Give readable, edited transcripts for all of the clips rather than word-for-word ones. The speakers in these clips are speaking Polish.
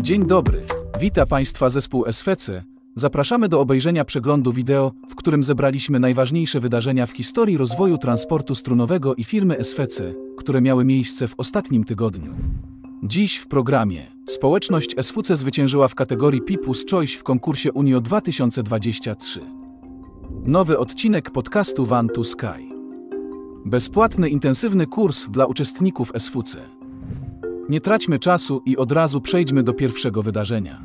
Dzień dobry, wita Państwa zespół SFC. Zapraszamy do obejrzenia przeglądu wideo, w którym zebraliśmy najważniejsze wydarzenia w historii rozwoju transportu strunowego i firmy SFC, które miały miejsce w ostatnim tygodniu. Dziś w programie społeczność SFC zwyciężyła w kategorii People's Choice w konkursie Unio 2023. Nowy odcinek podcastu Van to Sky. Bezpłatny, intensywny kurs dla uczestników SFC. Nie traćmy czasu i od razu przejdźmy do pierwszego wydarzenia.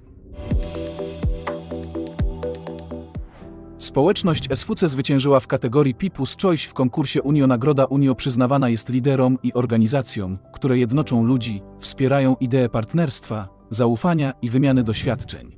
Społeczność SFC zwyciężyła w kategorii People's Choice w konkursie Unio. Nagroda Unio przyznawana jest liderom i organizacjom, które jednoczą ludzi, wspierają ideę partnerstwa, zaufania i wymiany doświadczeń.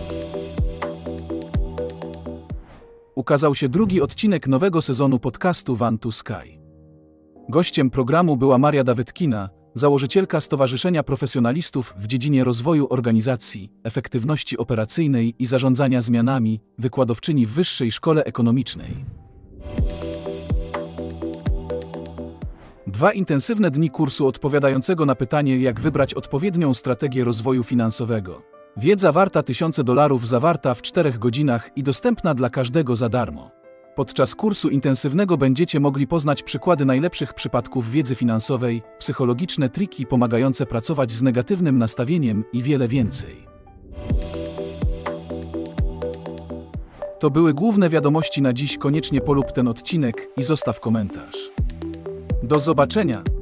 Ukazał się drugi odcinek nowego sezonu podcastu Van to Sky. Gościem programu była Maria Dawytkina, założycielka Stowarzyszenia Profesjonalistów w dziedzinie rozwoju organizacji, efektywności operacyjnej i zarządzania zmianami, wykładowczyni w Wyższej Szkole Ekonomicznej. 2 intensywne dni kursu odpowiadającego na pytanie, jak wybrać odpowiednią strategię rozwoju finansowego. Wiedza warta $1000 zawarta w 4 godzinach i dostępna dla każdego za darmo. Podczas kursu intensywnego będziecie mogli poznać przykłady najlepszych przypadków wiedzy finansowej, psychologiczne triki pomagające pracować z negatywnym nastawieniem i wiele więcej. To były główne wiadomości na dziś. Koniecznie polub ten odcinek i zostaw komentarz. Do zobaczenia!